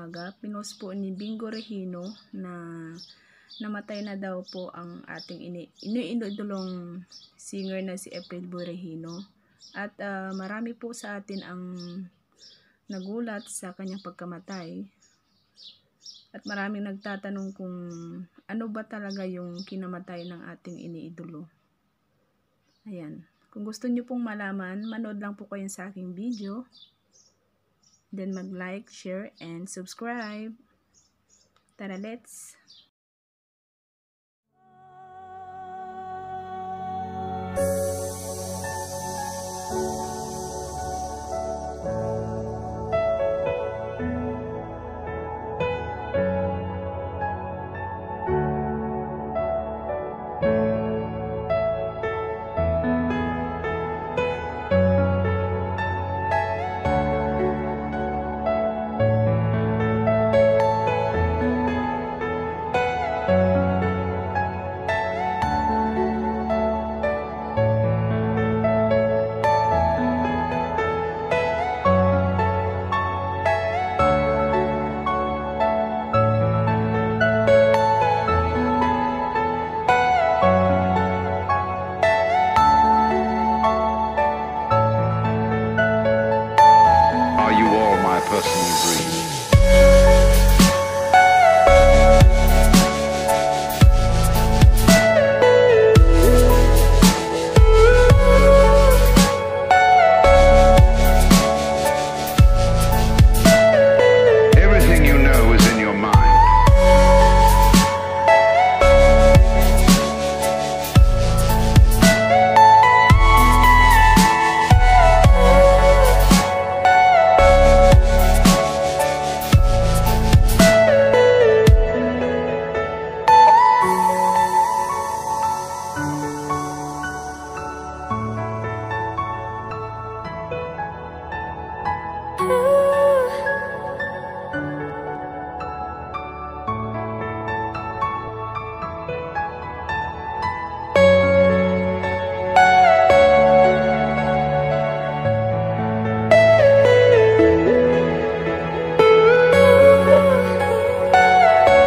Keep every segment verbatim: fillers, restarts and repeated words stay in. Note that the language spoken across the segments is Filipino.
umaga, pinost po ni Bingo Regino na namatay na daw po ang ating iniidolong singer na si April Boy Regino. At uh, marami po sa atin ang nagulat sa kanyang pagkamatay. At maraming nagtatanong kung ano ba talaga yung kinamatay ng ating iniidolo. Ayan. Kung gusto nyo pong malaman, manood lang po kayo sa aking video. Then mag-like, share, and subscribe. Tara, let's! Personal dream. Everything you know is in your mind.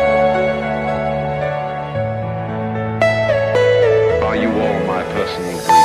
Are you all my personal dreams?